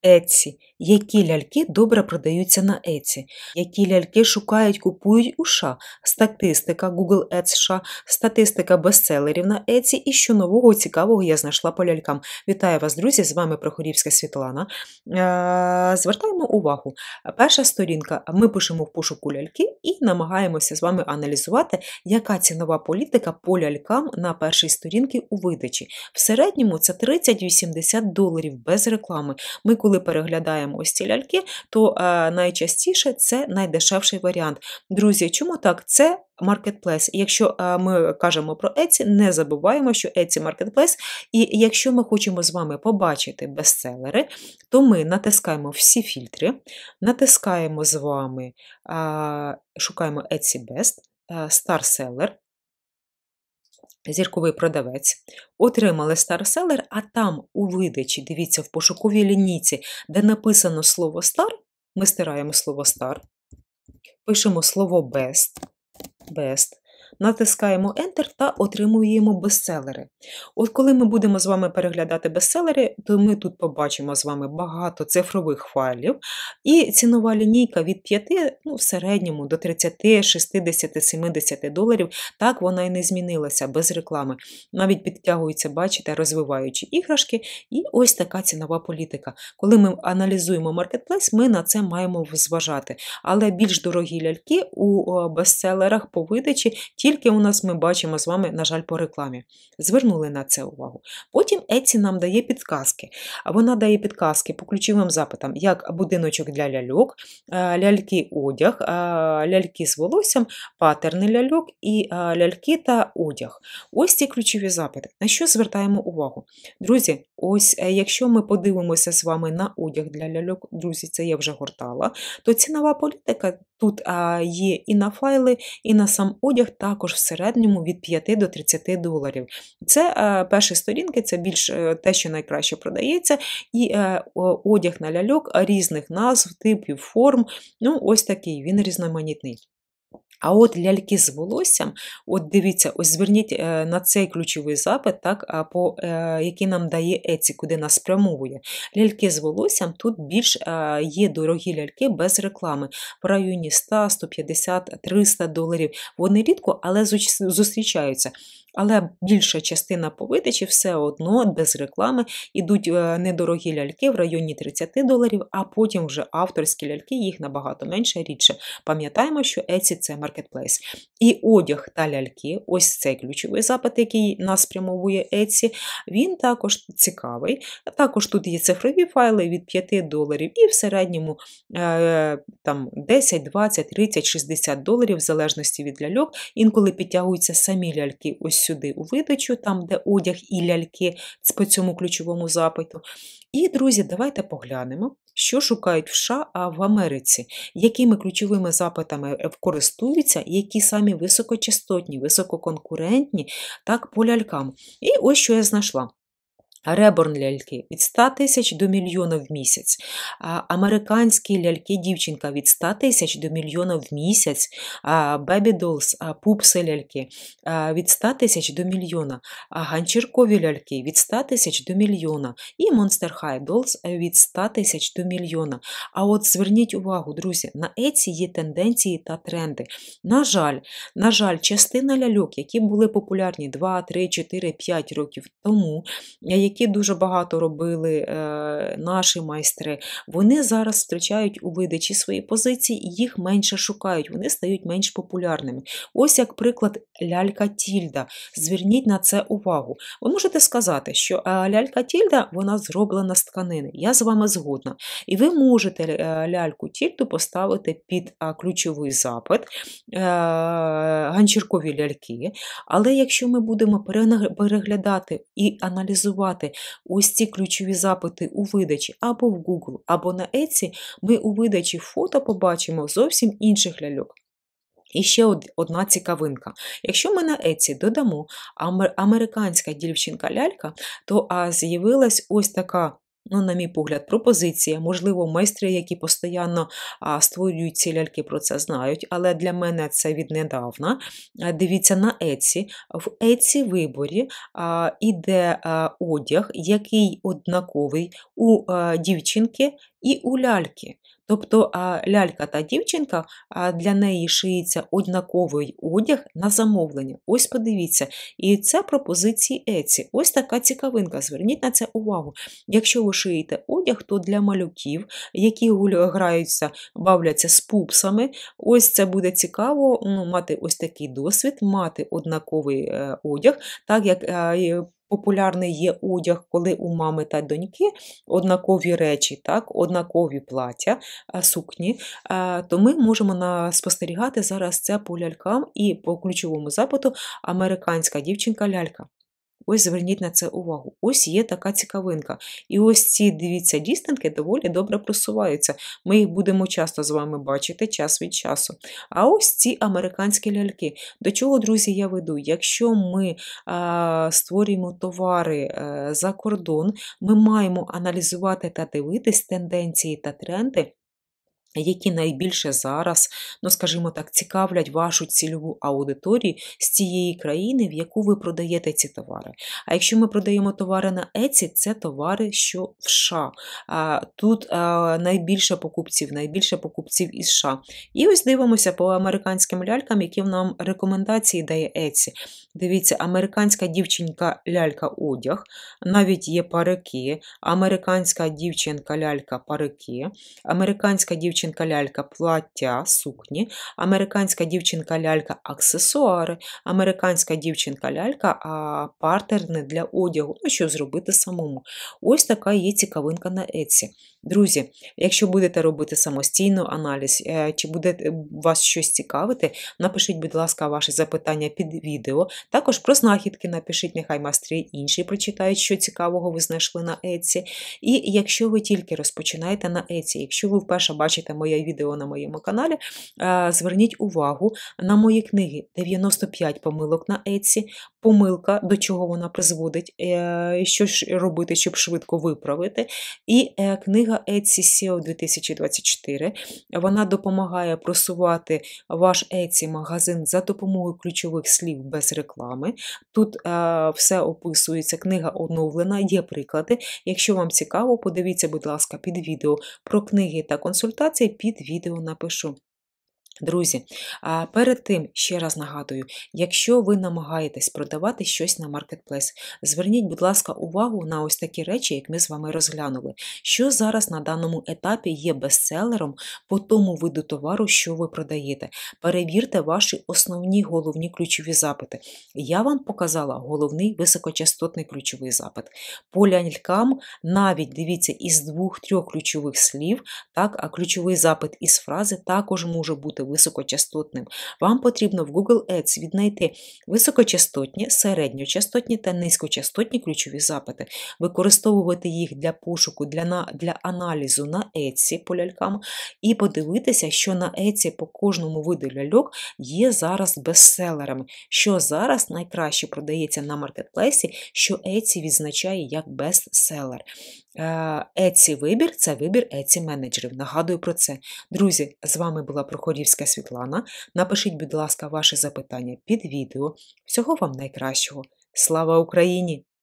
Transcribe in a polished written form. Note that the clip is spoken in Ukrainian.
Etsy. Які ляльки добре продаються на Etsy? Які ляльки шукають, купують у США? Статистика Google Ads США, статистика бестселерів на Etsy і що нового цікавого я знайшла по лялькам. Вітаю вас, друзі! З вами Прохорівська Світлана. Звертаємо увагу. Перша сторінка. Ми пишемо в пошуку ляльки і намагаємося з вами аналізувати, яка цінова політика по лялькам на першій сторінці у видачі. В середньому це $30-80 без реклами. Ми коли переглядаємо ось ці ляльки, то найчастіше це найдешевший варіант. Друзі, чому так? Це Marketplace. Якщо ми кажемо про Etsy, не забуваємо, що Etsy Marketplace. І якщо ми хочемо з вами побачити бестселери, то ми натискаємо всі фільтри, натискаємо з вами, шукаємо Etsy Best, Star Seller, зірковий продавець. Отримали старселер, а там у видачі, дивіться, в пошуковій лінійці, де написано слово Star, ми стираємо слово Star, пишемо слово Best, натискаємо Enter та отримуємо бестселери. От коли ми будемо з вами переглядати бестселери, то ми тут побачимо з вами багато цифрових файлів і цінова лінійка від 5, в середньому до 30, 60, $70. Так вона і не змінилася без реклами. Навіть підтягуються, бачите, розвиваючі іграшки і ось така цінова політика. Коли ми аналізуємо Marketplace, ми на це маємо зважати. Але більш дорогі ляльки у бестселерах по видачі тільки у нас ми бачимо з вами, на жаль, по рекламі. Звернули на це увагу. Потім Etsy нам дає підказки. Вона дає підказки по ключовим запитам, як будиночок для ляльок, ляльки-одяг, ляльки з волоссям, патерни ляльок і ляльки та одяг. Ось ці ключові запити. На що звертаємо увагу? Друзі, ось якщо ми подивимося з вами на одяг для ляльок, друзі, це я вже гортала, то цінова політика тут є і на файли, і на сам одяг також в середньому від 5 до $30. Це перші сторінки, це більш те, що найкраще продається, і одяг на ляльок різних назв, типів, форм, ось такий, він різноманітний. А от ляльки з волоссям, от дивіться, ось зверніть на цей ключовий запит, так, який нам дає Etsy, куди нас спрямовує. Ляльки з волоссям, тут більш є дорогі ляльки без реклами, в районі 100, 150, $300. Вони рідко, але зустрічаються. Але більша частина по видачі все одно без реклами йдуть недорогі ляльки в районі $30, а потім вже авторські ляльки, їх набагато менше, рідше. Пам'ятаємо, що Etsy – це Marketplace. І одяг та ляльки, ось цей ключовий запит, який нас спрямовує Etsy, він також цікавий. Також тут є цифрові файли від $5 і в середньому там 10, 20, 30, $60 в залежності від ляльок. Інколи підтягуються самі ляльки ось сюди у видачу, там де одяг і ляльки по цьому ключовому запиту. І, друзі, давайте поглянемо, що шукають в США, а в Америці, якими ключовими запитами користуються, які самі високочастотні, висококонкурентні, так, по лялькам. І ось що я знайшла. Реборн ляльки від 100 тисяч до мільйона в місяць. Американські ляльки-дівчинка від 100 тисяч до мільйона в місяць. Baby Dolls, пупси ляльки від 100 тисяч до мільйона. Ганчіркові ляльки від 100 тисяч до мільйона. І Monster High Dolls від 100 тисяч до мільйона. А от зверніть увагу, друзі, на Etsy є тенденції та тренди. На жаль, частина ляльок, які були популярні 2, 3, 4, 5 років тому, які дуже багато робили наші майстри, вони зараз втрачають у видачі свої позиції і їх менше шукають, вони стають менш популярними. Ось як приклад лялька Тільда. Зверніть на це увагу. Ви можете сказати, що лялька Тільда, вона зроблена з тканини. Я з вами згодна. І ви можете ляльку Тільду поставити під ключовий запит, ганчіркові ляльки. Але якщо ми будемо переглядати і аналізувати ось ці ключові запити у видачі або в Google, або на Etsy, ми у видачі фото побачимо зовсім інших ляльок. І ще одна цікавинка. Якщо ми на Etsy додамо американська дівчинка-лялька, то з'явилась ось така Ну, на мій погляд, пропозиція. Можливо, майстри, які постійно створюють ці ляльки, про це знають, але для мене це віднедавна. Дивіться на Etsy. В Etsy виборі іде одяг, який однаковий у дівчинки і у ляльки. Тобто лялька та дівчинка, для неї шиється однаковий одяг на замовлення. Ось подивіться. І це пропозиції Etsy. Ось така цікавинка, зверніть на це увагу. Якщо ви шиєте одяг, то для малюків, які граються, бавляться з пупсами, ось це буде цікаво мати ось такий досвід, мати однаковий одяг, так як популярний є одяг, коли у мами та доньки однакові речі, так, однакові плаття, сукні, то ми можемо спостерігати зараз це по лялькам і по ключовому запиту «американська дівчинка-лялька». Ось зверніть на це увагу. Ось є така цікавинка. І ось ці, дивіться, дістинки доволі добре просуваються. Ми їх будемо часто з вами бачити час від часу. А ось ці американські ляльки. До чого, друзі, я веду? Якщо ми створюємо товари за кордон, ми маємо аналізувати та дивитись тенденції та тренди, які найбільше зараз, ну, скажімо так, цікавлять вашу цільову аудиторію з цієї країни, в яку ви продаєте ці товари. А якщо ми продаємо товари на Etsy, це товари, що в США. Тут найбільше покупців із США. І ось дивимося по американським лялькам, які нам рекомендації дає Etsy. Дивіться, американська дівчинка-лялька одяг, навіть є парики, американська дівчинка-лялька парики, американська дівчинка-лялька плаття, сукні, американська дівчинка-лялька аксесуари, американська дівчинка-лялька партерни для одягу, ну, що зробити самому. Ось така є цікавинка на Etsy. Друзі, якщо будете робити самостійно аналіз, чи буде вас щось цікавити, напишіть, будь ласка, ваші запитання під відео. Також про знахідки напишіть, нехай майстри інші прочитають, що цікавого ви знайшли на Etsy. І якщо ви тільки розпочинаєте на Etsy, якщо ви вперше бачите моє відео на моєму каналі, зверніть увагу на мої книги «95 помилок на Etsy», помилка, до чого вона призводить, що ж робити, щоб швидко виправити. І книга Etsy SEO 2024, вона допомагає просувати ваш Etsy-магазин за допомогою ключових слів без реклами. Тут все описується, книга оновлена, є приклади. Якщо вам цікаво, подивіться, будь ласка, під відео про книги та консультації, під відео напишу. Друзі, перед тим, ще раз нагадую, якщо ви намагаєтесь продавати щось на Marketplace, зверніть, будь ласка, увагу на ось такі речі, як ми з вами розглянули. Що зараз на даному етапі є бестселером по тому виду товару, що ви продаєте. Перевірте ваші основні головні ключові запити. Я вам показала головний високочастотний ключовий запит. По лялькам навіть, дивіться, із 2-3 ключових слів, так, а ключовий запит із фрази також може бути високочастотним. Вам потрібно в Google Ads віднайти високочастотні, середньочастотні та низькочастотні ключові запити, використовувати їх для пошуку, для аналізу на Etsy по лялькам і подивитися, що на Etsy по кожному виду ляльок є зараз бестселерами, що зараз найкраще продається на маркетплейсі, що Etsy відзначає як бестселер. Etsy вибір – це вибір Etsy менеджерів. Нагадую про це. Друзі, з вами була Прохорівська Світлана. Напишіть, будь ласка, ваші запитання під відео. Всього вам найкращого. Слава Україні!